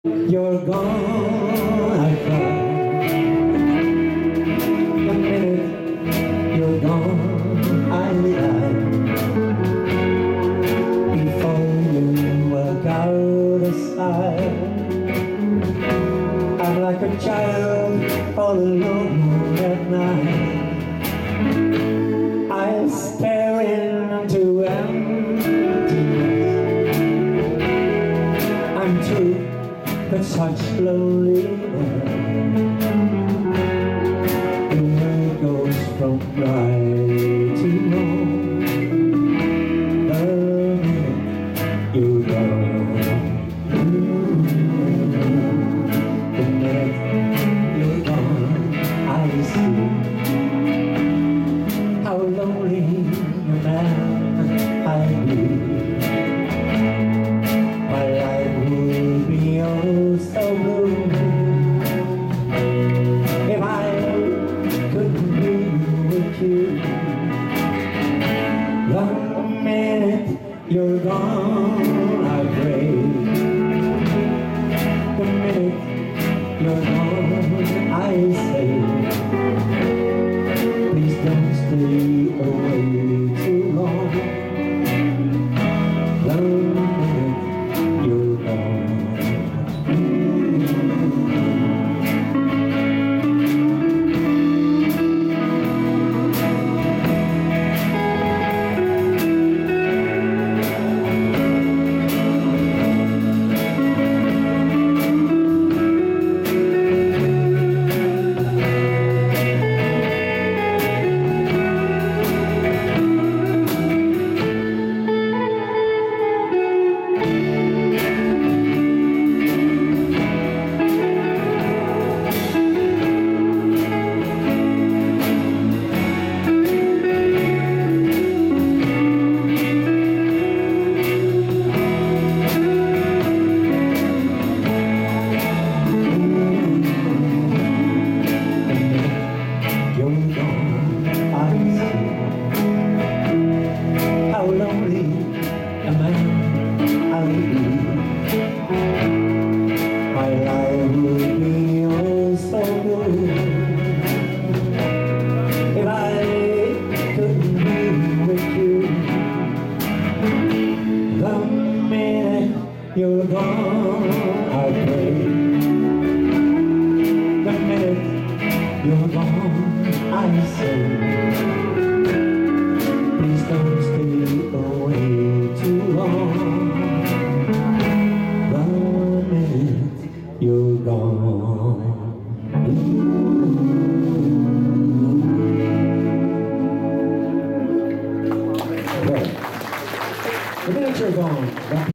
You're gone, I cry. The minute you're gone, I die. Before you work out a sigh, I'm like a child all alone at night. I stare into emptiness. I'm true, but such loneliness. The world goes from bright to wrong. The minute you're gone, the minute you're gone, I see how lonely a man I'd be. My life would be oh so blue if I couldn't be with you. The minute you're gone, I pray. The minute you're gone, I say, please don't stay away too long. The minute you're gone. My life would be oh so blue if I couldn't be with you. The minute you're gone, I pray. The minute you're gone, I say, please don't stay away too long. You're gone. The minute you're gone.